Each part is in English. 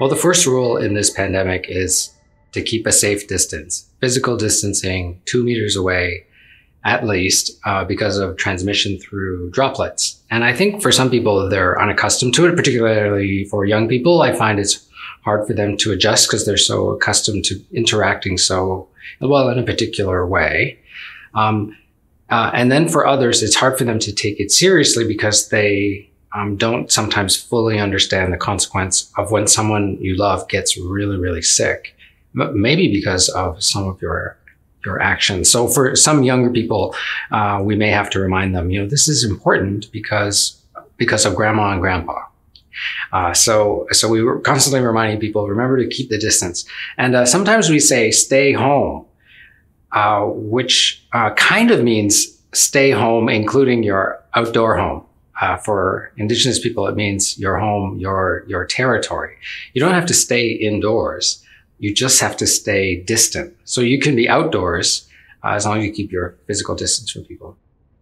Well, the first rule in this pandemic is to keep a safe distance, physical distancing 2 meters away at least, because of transmission through droplets. And I think for some people, they're unaccustomed to it, particularly for young people. I find it's hard for them to adjust because they're so accustomed to interacting so well in a particular way. And then for others, it's hard for them to take it seriously because they don't sometimes fully understand the consequence of when someone you love gets really, really sick, maybe because of some of your actions. So for some younger people, we may have to remind them, this is important because of grandma and grandpa. So we were constantly reminding people, remember to keep the distance. And sometimes we say, stay home, which kind of means stay home, including your outdoor home. For Indigenous people, it means your home, your territory. You don't have to stay indoors. You just have to stay distant. So you can be outdoors as long as you keep your physical distance from people.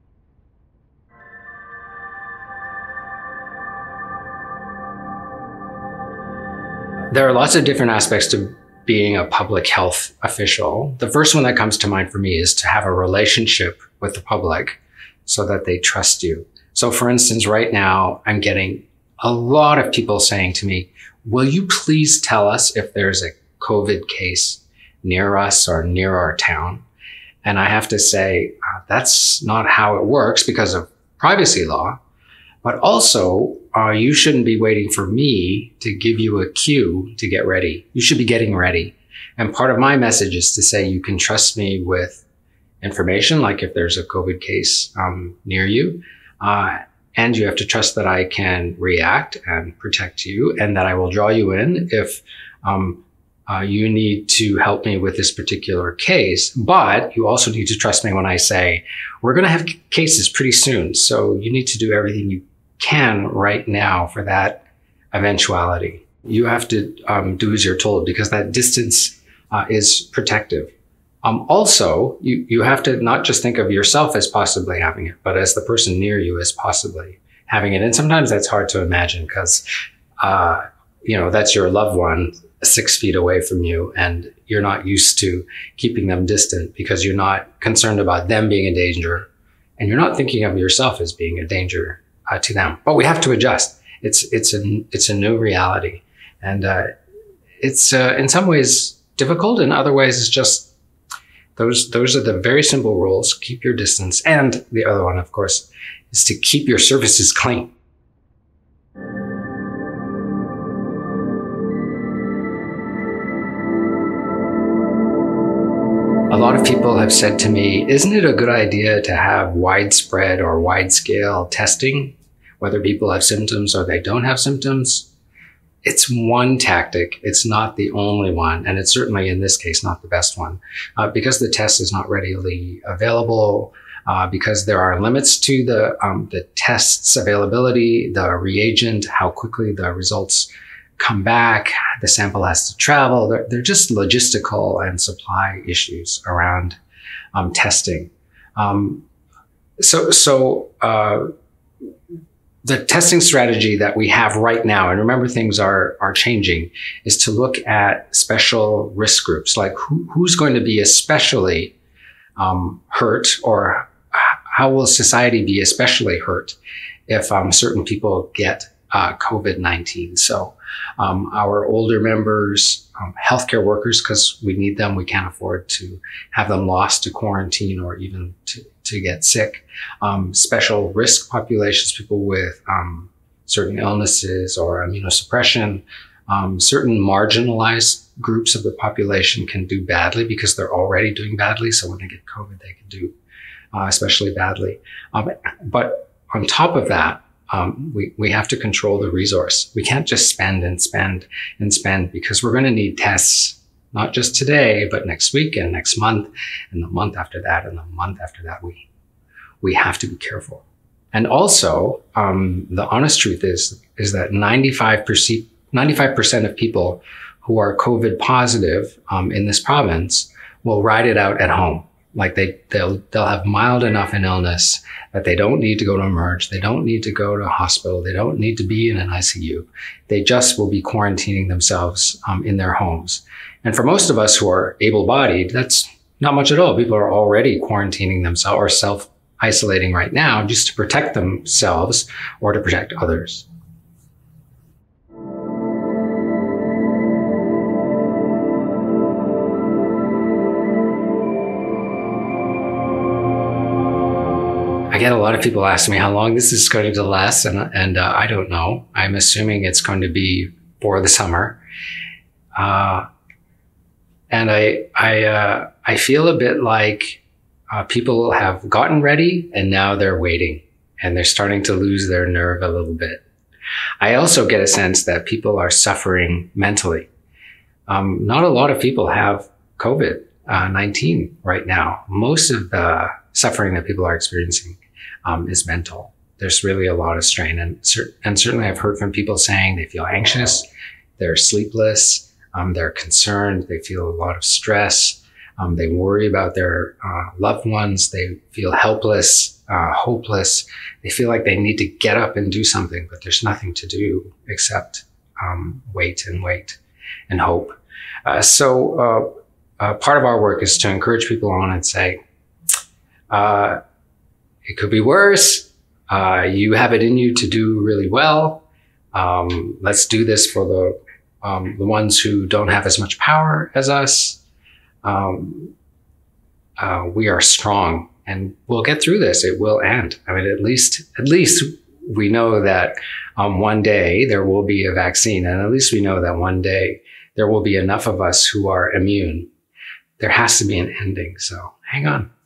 There are lots of different aspects to being a public health official. The first one that comes to mind for me is to have a relationship with the public so that they trust you. So for instance, right now, I'm getting a lot of people saying to me, will you please tell us if there's a COVID case near us or near our town? And I have to say, that's not how it works because of privacy law. But also, you shouldn't be waiting for me to give you a cue to get ready. You should be getting ready. And part of my message is to say you can trust me with information, like if there's a COVID case near you. And you have to trust that I can react and protect you and that I will draw you in if you need to help me with this particular case. But you also need to trust me when I say, we're going to have cases pretty soon. So you need to do everything you can right now for that eventuality. You have to do as you're told because that distance is protective. Also, you have to not just think of yourself as possibly having it, but as the person near you as possibly having it. And sometimes that's hard to imagine because, that's your loved one 6 feet away from you and you're not used to keeping them distant because you're not concerned about them being in danger and you're not thinking of yourself as being a danger to them. But we have to adjust. It's a new reality. And it's in some ways difficult. In other ways, it's just those are the very simple rules. Keep your distance. And the other one, of course, is to keep your surfaces clean. A lot of people have said to me, isn't it a good idea to have widespread or wide-scale testing, whether people have symptoms or they don't have symptoms? It's one tactic. It's not the only one. And it's certainly in this case, not the best one, because the test is not readily available, because there are limits to the test's availability, the reagent, how quickly the results come back, the sample has to travel. They're just logistical and supply issues around testing. The testing strategy that we have right now, and remember things are changing, is to look at special risk groups, like who's going to be especially hurt, or how will society be especially hurt if certain people get COVID-19. So our older members, healthcare workers, because we need them, we can't afford to have them lost to quarantine or even to get sick. Special risk populations, people with certain illnesses or immunosuppression. Certain marginalized groups of the population can do badly because they're already doing badly. So when they get COVID, they can do especially badly. But on top of that, we have to control the resource. We can't just spend and spend and spend because we're going to need tests, not just today, but next week and next month and the month after that and the month after that. We have to be careful. And also, the honest truth is that 95% of people who are COVID positive in this province will ride it out at home. Like they'll have mild enough an illness that they don't need to go to emerge. They don't need to go to a hospital. They don't need to be in an ICU. They just will be quarantining themselves in their homes. And for most of us who are able-bodied, that's not much at all. People are already quarantining themselves or self-isolating right now just to protect themselves or to protect others. I get a lot of people asking me how long this is going to last, and I don't know. I'm assuming it's going to be for the summer. And I feel a bit like people have gotten ready and now they're waiting and they're starting to lose their nerve a little bit. I also get a sense that people are suffering mentally. Not a lot of people have COVID-19 right now. Most of the suffering that people are experiencing is mental. There's really a lot of strain. And certainly I've heard from people saying they feel anxious, they're sleepless, they're concerned, they feel a lot of stress, they worry about their loved ones, they feel helpless, hopeless. They feel like they need to get up and do something, but there's nothing to do except wait and hope. So part of our work is to encourage people on and say, it could be worse. You have it in you to do really well. Let's do this for the ones who don't have as much power as us. We are strong and we'll get through this. It will end. I mean, at least we know that one day there will be a vaccine, and at least we know that one day there will be enough of us who are immune. There has to be an ending. So hang on.